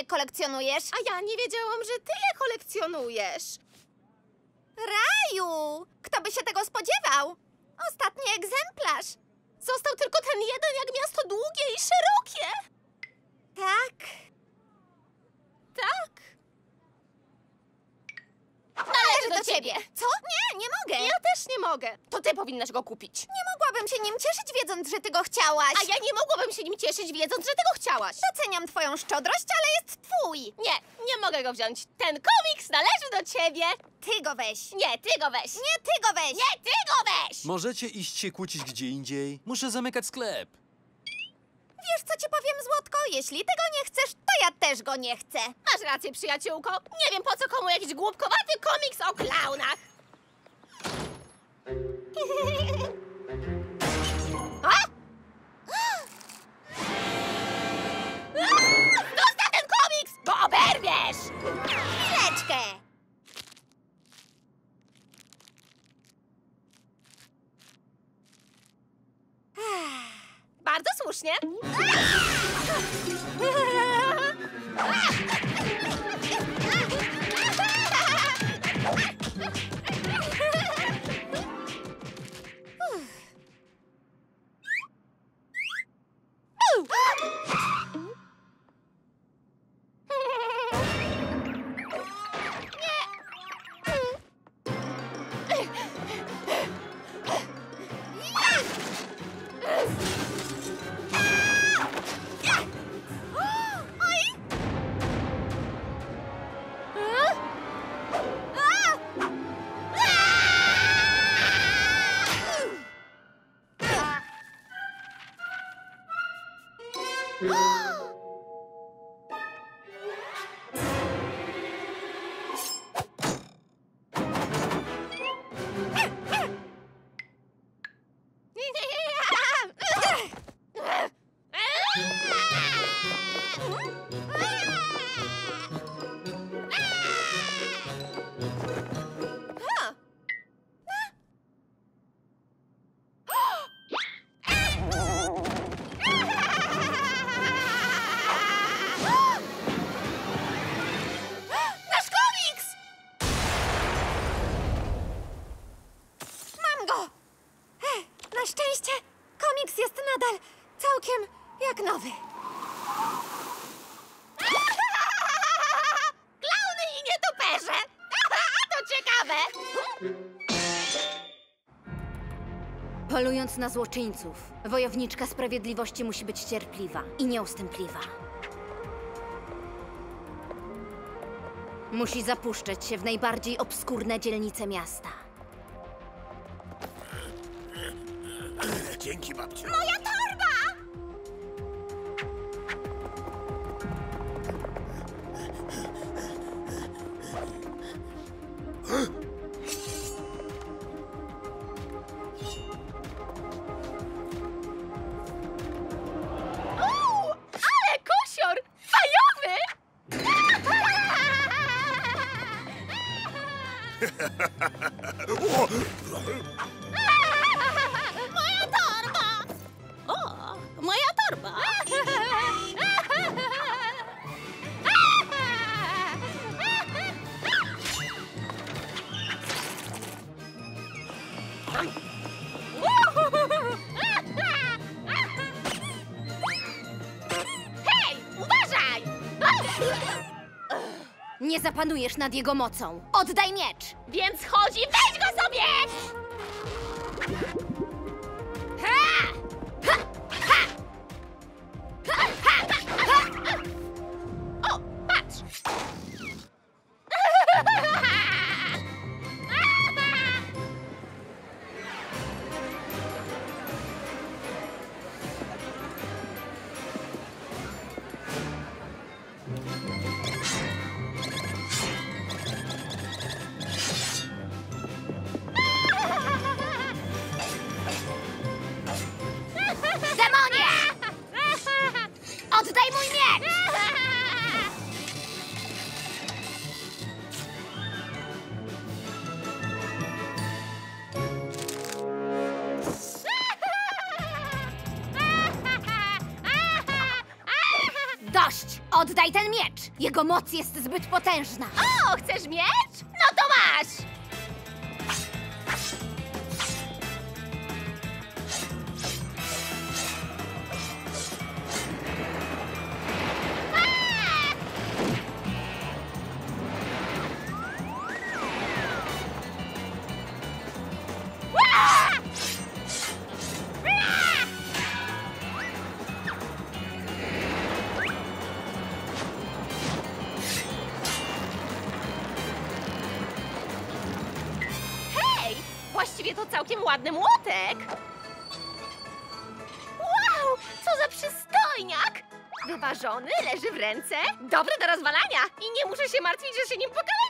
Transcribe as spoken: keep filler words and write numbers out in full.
kolekcjonujesz? A ja nie wiedziałam, że ty je kolekcjonujesz. Raju! Kto by się tego spodziewał? Ostatni egzemplarz. Został tylko ten jeden, jak miasto długie i szerokie. Tak. Tak. Należy do ciebie. Co? Nie, nie mogę. Ja też nie mogę. To ty powinnaś go kupić. Nie mogłabym się nim cieszyć, wiedząc, że ty go chciałaś. A ja nie mogłabym się nim cieszyć, wiedząc, że ty go chciałaś. Doceniam twoją szczodrość, ale jest twój. Nie, nie mogę go wziąć. Ten komiks należy do ciebie. Ty go weź. Nie, ty go weź. Nie, ty go weź. Nie, ty go weź. Możecie iść się kłócić gdzie indziej. Muszę zamykać sklep. Wiesz, co ci powiem, Złotko? Jeśli tego nie chcesz, to ja też go nie chcę. Masz rację, przyjaciółko. Nie wiem, po co komu jakiś głupkowaty komiks o klaunach. A? Zostaw ten komiks, bo oberwiesz! Chwileczkę. Bardzo słusznie. Jak nowy. Klauny i nietoperze! To ciekawe! Polując na złoczyńców, wojowniczka sprawiedliwości musi być cierpliwa i nieustępliwa. Musi zapuszczać się w najbardziej obskurne dzielnice miasta. Dzięki, babciu. Moja torba! Uuu, ale kosior! Fajowy! Moja torba! O, moja torba! Hej, uważaj! Nie zapanujesz nad jego mocą. Oddaj miecz! Więc chodzi, weź go sobie! Ha! Ha! Ha! Ha! Ha! Ha! O, patrz! Oddaj ten miecz! Jego moc jest zbyt potężna. O, chcesz miecz? No to masz! Hej! Właściwie to całkiem ładny młotek! Wow! Co za przystojniak! Wyważony, leży w ręce, dobry do rozwalania i nie muszę się martwić, że się nim pokaleczy!